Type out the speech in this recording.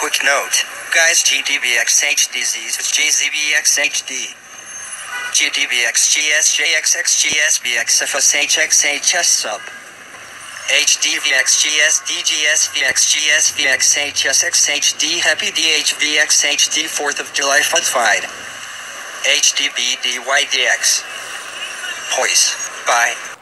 quick note, guys, xydbxgd gbfudb sub xydbxgd happy dgxdvxgd 4th of July Hfhfud xydbxyd. Poise. Bye.